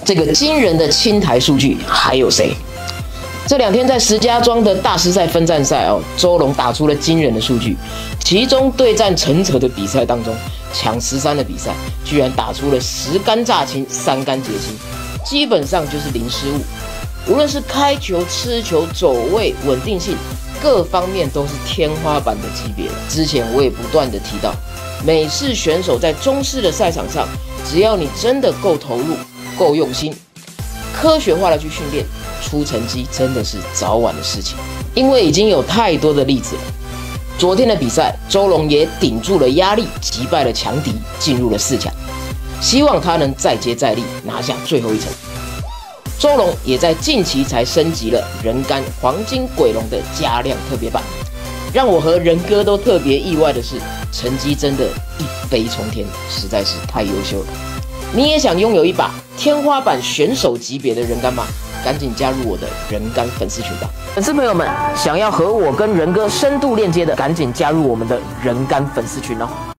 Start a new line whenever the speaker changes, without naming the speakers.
这个惊人的青台数据还有谁？这2天在石家庄的大师赛分站赛哦，周龙打出了惊人的数据。其中对战陈泽的比赛当中，抢13的比赛居然打出了10杆炸青、3杆截青，基本上就是零失误。无论是开球、吃球、走位、稳定性，各方面都是天花板的级别了。之前我也不断的提到，美式选手在中式的赛场上，只要你真的够投入、够用心，科学化的去训练，出成绩真的是早晚的事情。因为已经有太多的例子了。昨天的比赛，周龙也顶住了压力，击败了强敌，进入了4强。希望他能再接再厉，拿下最后一层。周龙也在近期才升级了人干黄金鬼龙的加量特别版，让我和仁哥都特别意外的是，成绩真的一飞冲天，实在是太优秀了。你也想拥有一把天花板选手级别的人干吗？赶紧加入我的人干粉丝群吧！粉丝朋友们，想要和我跟仁哥深度链接的，赶紧加入我们的人干粉丝群哦。